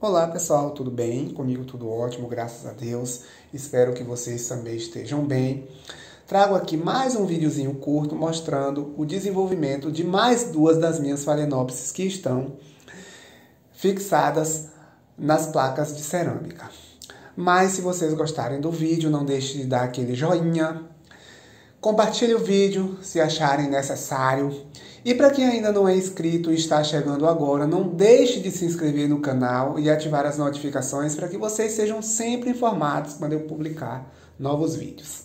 Olá pessoal, tudo bem? Comigo tudo ótimo, graças a Deus. Espero que vocês também estejam bem. Trago aqui mais um videozinho curto mostrando o desenvolvimento de mais duas das minhas Phalaenopsis que estão fixadas nas placas de cerâmica. Mas se vocês gostarem do vídeo, não deixe de dar aquele joinha. Compartilhe o vídeo se acharem necessário. E para quem ainda não é inscrito e está chegando agora, não deixe de se inscrever no canal e ativar as notificações para que vocês sejam sempre informados quando eu publicar novos vídeos.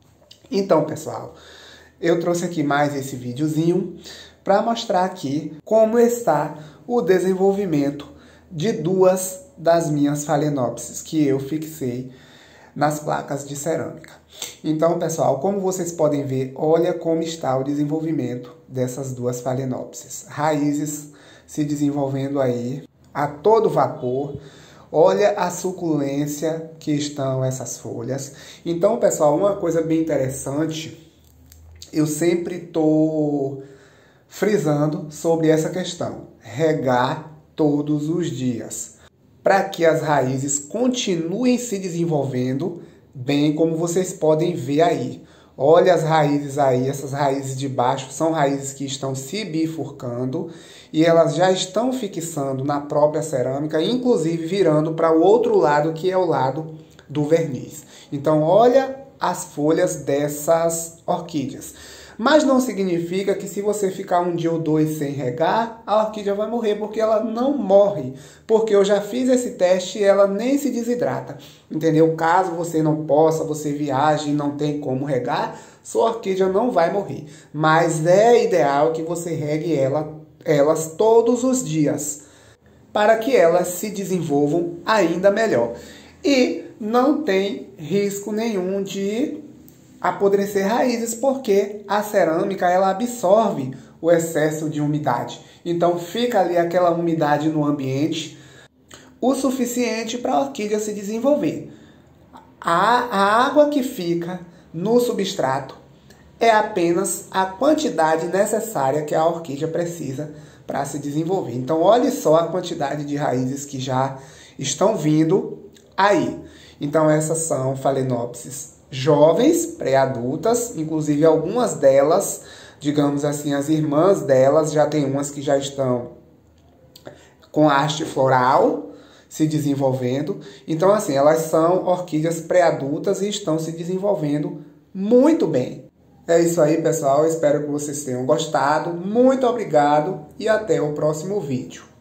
Então, pessoal, eu trouxe aqui mais esse videozinho para mostrar aqui como está o desenvolvimento de duas das minhas Phalaenopsis que eu fixei nas placas de cerâmica. Então, pessoal, como vocês podem ver, olha como está o desenvolvimento dessas duas Phalaenopsis. Raízes se desenvolvendo aí a todo vapor. Olha a suculência que estão essas folhas. Então, pessoal, uma coisa bem interessante, eu sempre estou frisando sobre essa questão. Regar todos os dias, para que as raízes continuem se desenvolvendo bem, como vocês podem ver aí. Olha as raízes aí, essas raízes de baixo são raízes que estão se bifurcando e elas já estão fixando na própria cerâmica, inclusive virando para o outro lado, que é o lado do verniz. Então, olha as folhas dessas orquídeas. Mas não significa que se você ficar um dia ou dois sem regar, a orquídea vai morrer, porque ela não morre. Porque eu já fiz esse teste e ela nem se desidrata. Entendeu? Caso você não possa, você viaje e não tem como regar, sua orquídea não vai morrer. Mas é ideal que você regue elas todos os dias, para que elas se desenvolvam ainda melhor. E não tem risco nenhum de apodrecer raízes, porque a cerâmica ela absorve o excesso de umidade. Então fica ali aquela umidade no ambiente o suficiente para a orquídea se desenvolver. A água que fica no substrato é apenas a quantidade necessária que a orquídea precisa para se desenvolver. Então olhe só a quantidade de raízes que já estão vindo aí. Então essas são Phalaenopsis jovens, pré-adultas, inclusive algumas delas, digamos assim, as irmãs delas, já tem umas que já estão com haste floral se desenvolvendo. Então, assim, elas são orquídeas pré-adultas e estão se desenvolvendo muito bem. É isso aí, pessoal. Espero que vocês tenham gostado. Muito obrigado e até o próximo vídeo.